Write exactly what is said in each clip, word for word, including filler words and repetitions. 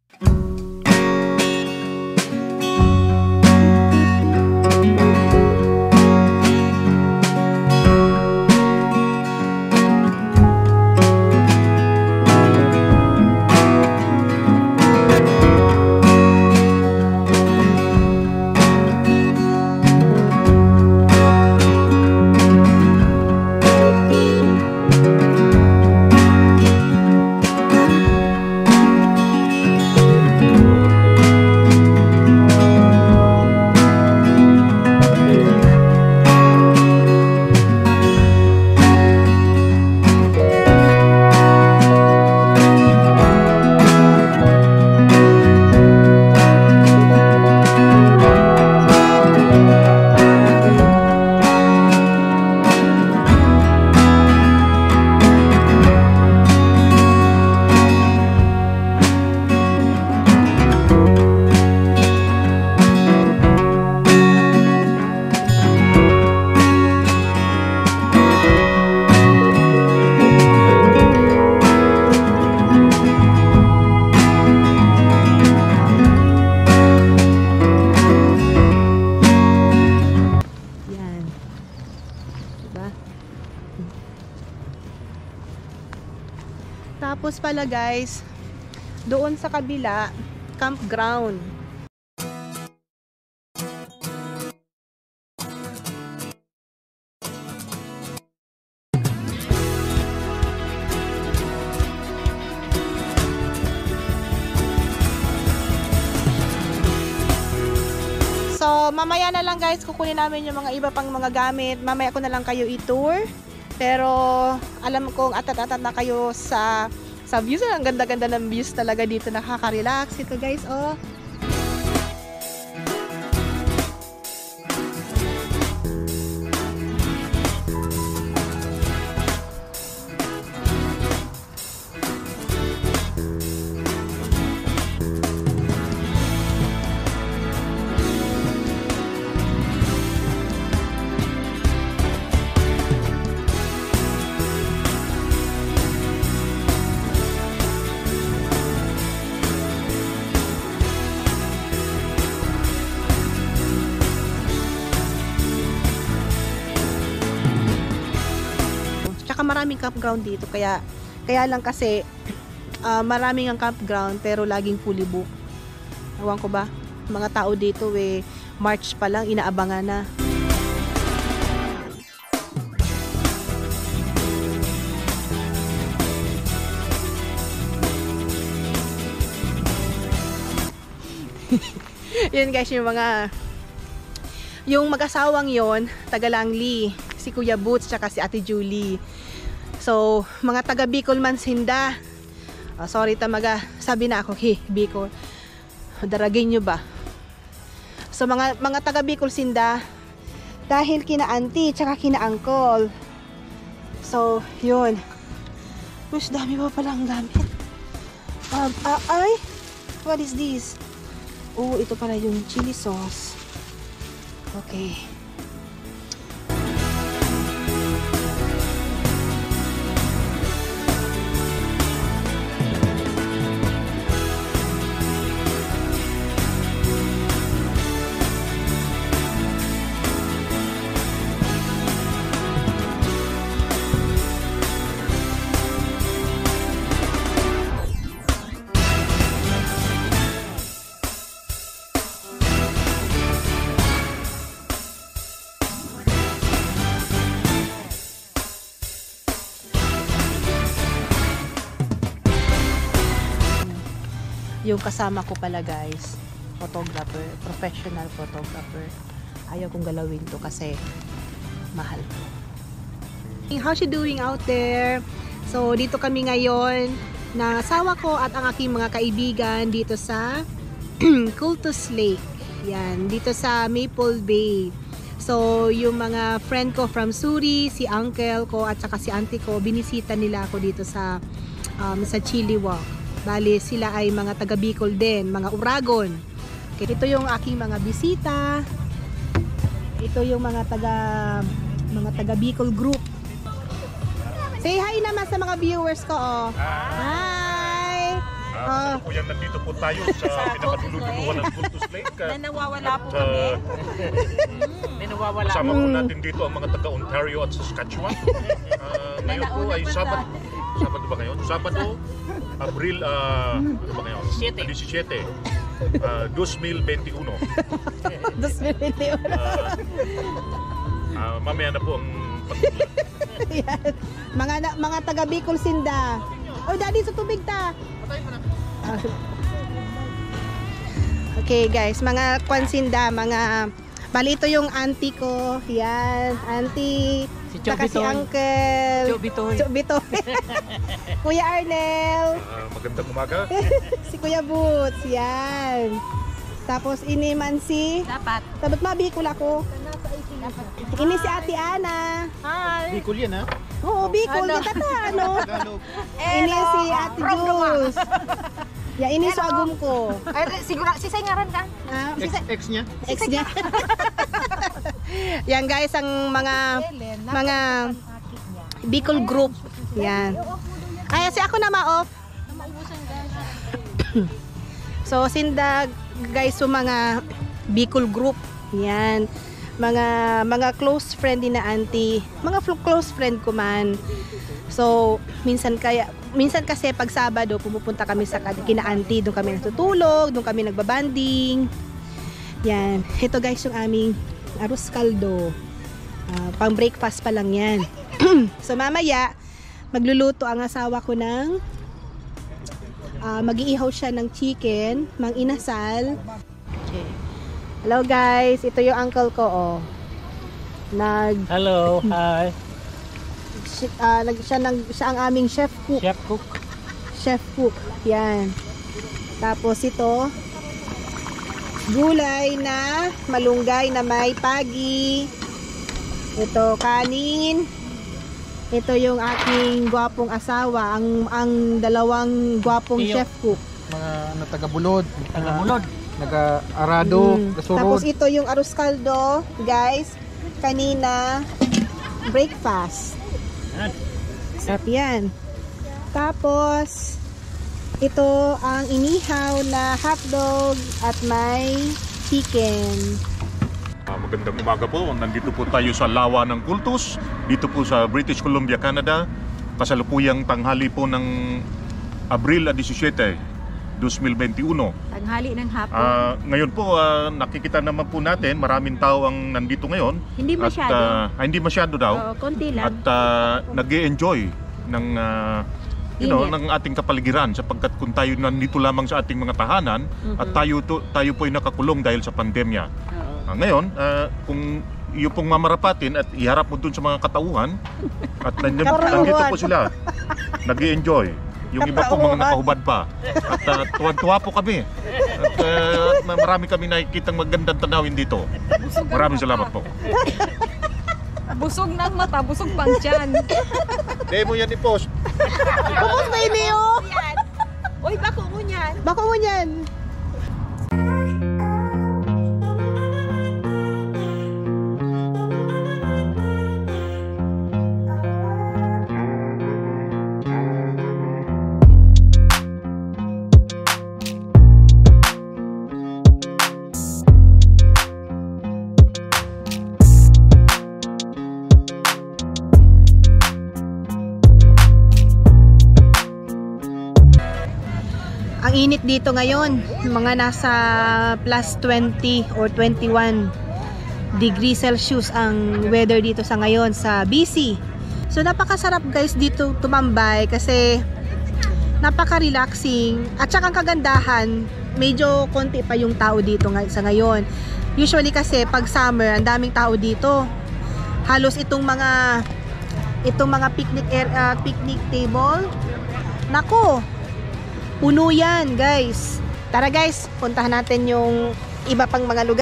Tapos pala guys, doon sa kabila, campground. So, mamaya na lang guys, kukunin namin yung mga iba pang mga gamit. Mamaya ko na lang kayo i-tour. Pero, alam kong atat-atat na kayo sa sa views. Ang ganda-ganda ng views talaga dito. Nakaka-relax. Ito guys, oh. Maraming campground dito, kaya kaya lang kasi uh, maraming ang campground pero laging fully book. Ewan ko ba, mga tao dito eh, March pa lang inaabangan na. Yun guys, yung mga yung mag-asawang yon, taga Langley, si Kuya Boots tsaka si Ate Julie. So, mga taga Bicol man sinda. Oh, sorry tamaga, sabi na ako, hey, Bicol. Daragin nyo ba? So, mga mga taga Bicol sinda, dahil kina auntie, tsaka kina uncle. So, yun. Mas dami pa palang gamit. Um, uh, ay, what is this? Oh, ito pala yung chili sauce. Okay. Yung kasama ko pala guys, photographer, professional photographer. Ayaw kong galawin to kasi mahal. How's you doing out there? So dito kami ngayon na asawa ko at ang aking mga kaibigan dito sa Cultus Lake. Yan, dito sa Maple Bay. So yung mga friend ko from Suri, si uncle ko at saka si auntie ko, binisita nila ako dito sa um, sa Chilliwack. Bali, sila ay mga taga Bicol din, mga Uragon. Okay, ito yung aking mga bisita. Ito yung mga taga mga taga Bicol group. Say hi naman sa mga viewers ko, oh. Hi. Ah. Kasalukuyan nandito po tayo sa pinakaduluduluhan ng Cultus Lake. Na nawawala po kami. May nawawala. Kasama po natin dito ang mga taga-Ontario at Saskatchewan. Uh, ngayon po ay Sabado. Sabado ba ngayon? Sabado, Abril, uh, ano ba ngayon? seventeen. Uh, two mil twenty-one. two mil twenty-one. Uh, uh, mamaya na po ang pagkulat. Yan. Mga, mga taga Bicol Sinda. Oh, daddy, sa tubig ta. Okay guys, mga kwansinda, mga bali ito yung auntie ko. Yan, auntie. Si Saka si uncle. Chobitoy. Chobitoy. Kuya Arnel. Uh, magandang umaga. Si Kuya Boots. Yan. Tapos ini man si. Dapat. Dapat mabikol ako. Ini si Ate Ana. Hi. Bicol yan ha? Oo, Bicol. Ano? Kita ta, ano? Ini si Ate Jules. Ya, ini so agum ko. Ay, siguro, si Sayngaran ka? Ah, si Ex, ex niya? ex niya. Yan guys, ang mga mga Bicol group. Yan. Ay, si ako na ma-off. So, sinda guys, so mga Bicol group. Yan. Mga mga close friend din na auntie. Mga close friend ko man. So, minsan kaya minsan kasi pag Sabado pumupunta kami sa kina auntie, doon kami natutulog, doon kami nagbabanding. Yan. Ito guys yung aming arroz caldo. Uh, pang breakfast pa lang yan. So mamaya magluluto ang asawa ko ng uh, mag-iihaw siya ng chicken, mang inasal. Okay. Hello guys, ito yung uncle ko oh. Nag Hello, hi. Uh, nag siya, nag, siya ang aming chef cook. Chef cook. Chef cook. Yan. Tapos ito gulay na malunggay na may pagi. Ito kanin. Ito yung aking gwapong asawa, ang ang dalawang gwapong Iyo. chef cook. Mga ano, taga-bulod. Taga-bulod. Naga-arado. Mm. Kasurod. Tapos ito yung arroz caldo, guys. Kanina breakfast. Sarap yan. Tapos ito ang inihaw na hotdog at may chicken. Uh, magandang umaga po. Nandito po tayo sa lawa ng Cultus. Dito po sa British Columbia, Canada. Kasalukuyang tanghali po ng Abril seventeen, two mil twenty-one. Tanghali ng hapon. Uh, ngayon po, uh, nakikita naman po natin, maraming tao ang nandito ngayon. Hindi masyado. At, uh, ah, hindi masyado daw. Oo, konti lang. At uh, nag-e-enjoy ng, uh, you know, Init. ng ating kapaligiran sapagkat kung tayo nandito lamang sa ating mga tahanan Mhm. at tayo, to, tayo po ay nakakulong dahil sa pandemya. Oo. Uh, ngayon, uh, kung iyo pong mamarapatin at iharap mo dun sa mga katauhan at nandito, nandito po sila, nag-e-enjoy. Yung iba po mga nakahubad pa. At uh, tuwan-tuwa po kami. At uh, marami kami nakikitang magandang tanawin dito. Maraming salamat po. Busog ng mata, busog pang tiyan. Demo yan i-post. Bukos na iniyo! Uy, bako mo niyan. Bako mo yan! Ang init dito ngayon, mga nasa plus twenty or twenty-one degrees Celsius ang weather dito sa ngayon sa B C. So napakasarap guys dito tumambay kasi napaka-relaxing at saka ang kagandahan, medyo konti pa yung tao dito sa ngayon. Usually kasi pag summer, ang daming tao dito. Halos itong mga itong mga picnic uh, picnic table. Nako, puno yan guys. Tara guys, puntahan natin yung iba pang mga lugar.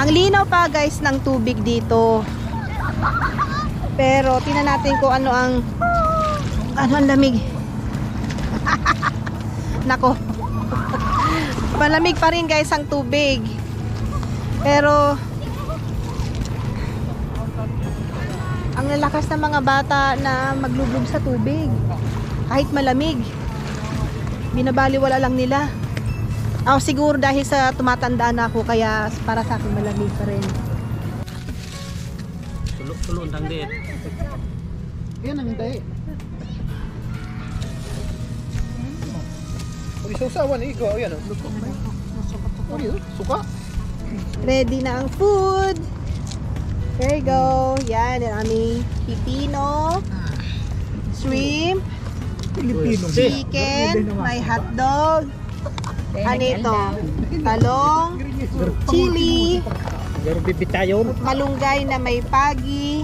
Ang linaw pa guys ng tubig dito. Pero tingnan natin kung ano ang ano ang lamig. Nako. Malamig pa rin guys ang tubig. Pero ang lalakas ng mga bata na maglubog sa tubig. Kahit malamig. Binabaliwala lang nila. Ako siguro dahil sa tumatanda na ako kaya para sa akin malamig pa rin. Tulo-tulo ang diet. Yan ang hindi. Pwede sausawan eh. Ikaw, yan o. Pwede, suka. Ready na ang food. There you go. Yan, yung aming pipino, shrimp, Pilipino. chicken, may hotdog, ano ito, talong, chili, malunggay na may pagi,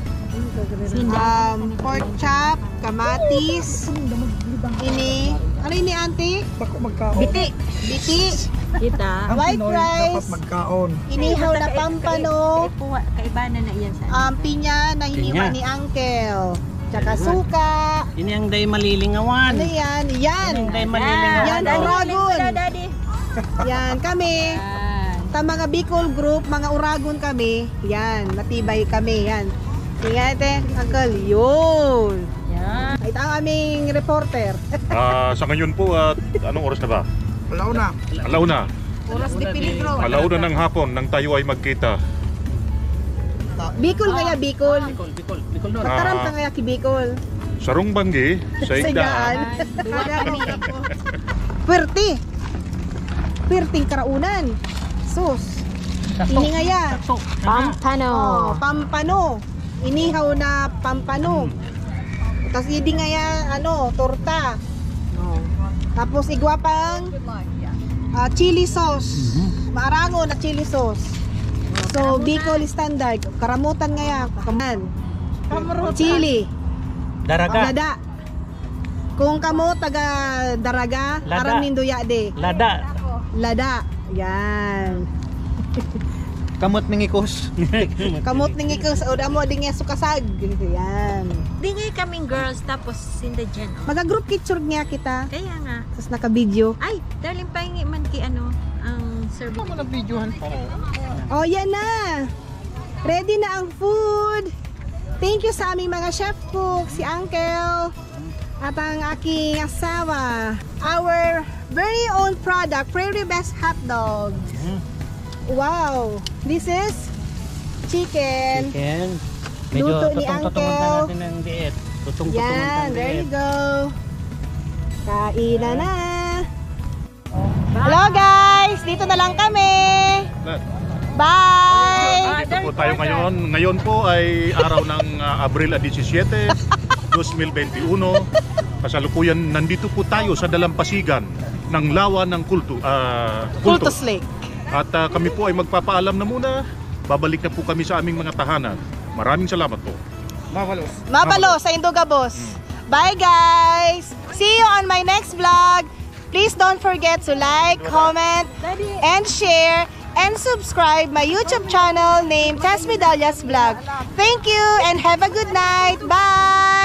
um, pork chop, kamatis, ini, ano ini auntie? Bako magkaon. Biti. Biti. Kita. Ang White Pinoy rice. dapat magkaon. Inihaw na pampano, Kaibanan na iyan sa um, pinya na hiniwa Pinya. ni Uncle, tsaka suka. Ini ang day malilingawan. Ano yan? Yan. Ini ang day malilingawan. Yan, Uragon. Daddy. Yan, kami. Yan. Ta mga Bicol group, mga Uragon kami. Yan, matibay kami. Yan. Tingnan natin, Uncle. Yun. Yan. Ito ang aming reporter. Ah, sa ngayon po, at anong oras na ba? Wala na. Alauna. Oras di peligro. Alauna ng hapon nang tayo ay magkita. Bicol kaya, Bicol. Bicol, Bicol, Bicol Norte. Mataram Ah. ka kaya ki Bicol. Sarong Banggi, sa Igdaan. Puwerte. Puwerteng karaunan. Sus. Ini nga ya. Pampano. Oh, pampano. Inihaw na pampano. Tapos hindi nga ya, ano, torta. Tapos igwa pang ah, chili sauce. Maarango na chili sauce. So, Bicol standard. Karamutan nga ya. Kaman. Chili. Daraga. Lada. Kung kamo taga Daraga, Lada. aram nindo ya de. Lada. Lada. Yan. Kamot ng ikos. Kamot ning ikaw sa oda mo ding sukasag. Yan. Di nga kaming girls tapos sinda dyan. Oh. Maga-group picture nga kita. Kaya nga. Tapos naka-video. Ay, darling pahingi man ki ano ang service. Ano mo na videohan para? Oh, yan na. Ready na ang food. Thank you sa aming mga chef cook, si Uncle at ang aking asawa. Our very own product, Prairie Best Hot Dog. Wow. This is chicken. Chicken. Luto Medyo ni tutong-tutungan Uncle. na natin ng diet. Tutong-tutungan Yan, ng there you diet. go. Kain na na. Hello guys, dito na lang kami. Bye. Dito po tayo ngayon. Ngayon po ay araw ng uh, Abril seventeen, two thousand twenty-one. Kasalukuyan nandito po tayo sa dalampasigan ng lawa ng kulto, uh, kulto. Kultos Lake. At uh, kami po ay magpapaalam na muna. Babalik na po kami sa aming mga tahanan. Maraming salamat po. Mabalos. Mabalo sa Indogabos. Bye guys. See you on my next vlog. Please don't forget to like, comment, and share, and subscribe my YouTube channel named Tess Medallas Vlog. Thank you and have a good night. Bye!